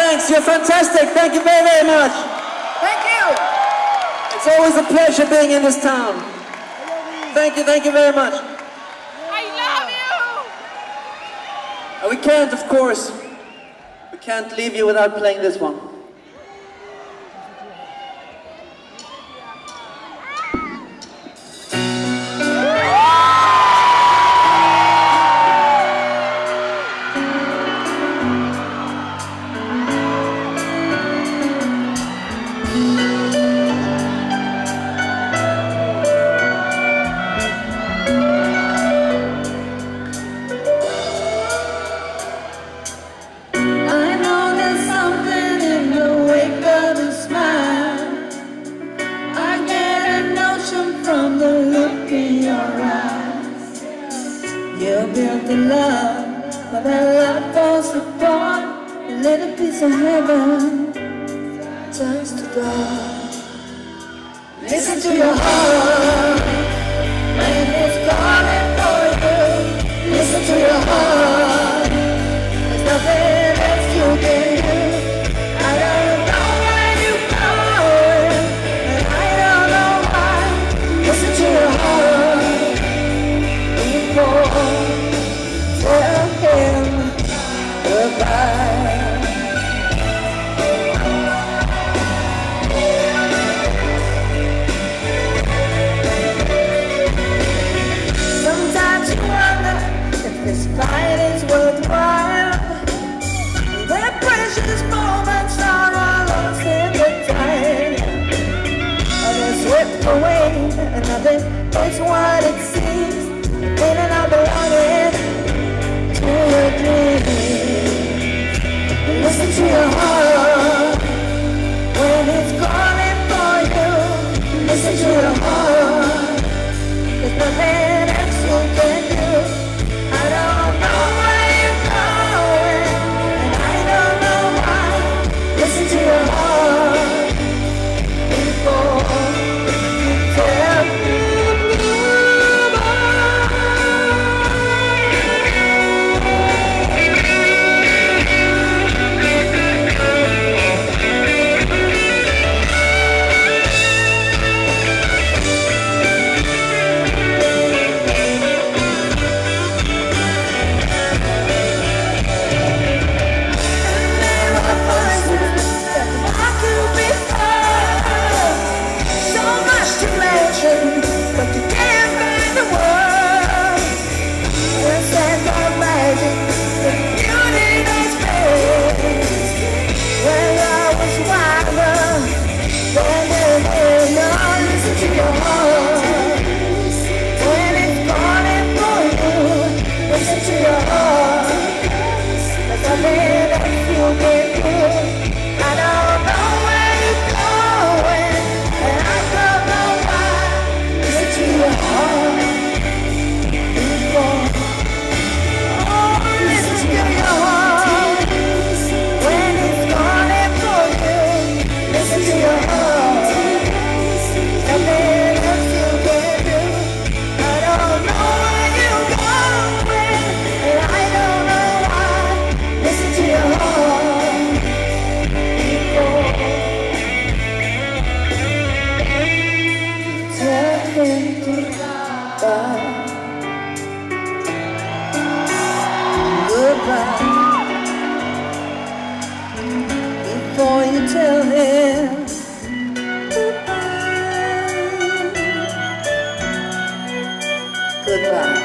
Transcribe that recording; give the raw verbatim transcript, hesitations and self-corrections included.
Thanks, you're fantastic. Thank you very, very much. Thank you. It's always a pleasure being in this town. Thank you, thank you very much. I love you. And we can't, of course, we can't leave you without playing this one. The love, but that love falls apart. A little piece of heaven turns to dark. Listen to your heart when it's calling for you. Listen to your heart. There's nothing else you can do. I don't know where you're going, and I don't know why. Listen to your heart before. Tell him goodbye. Sometimes you wonder if this fight is worthwhile. Their precious moments are all lost in the tide. Others swept away, and nothing is what it seems. Feeling I belong to your dreams. Listen to your heart when it's calling for you. Listen to your heart. There's nothing else you can do. I don't know where you're going, and I don't know why. Listen to your heart before you tell me. Before you tell him goodbye. Goodbye.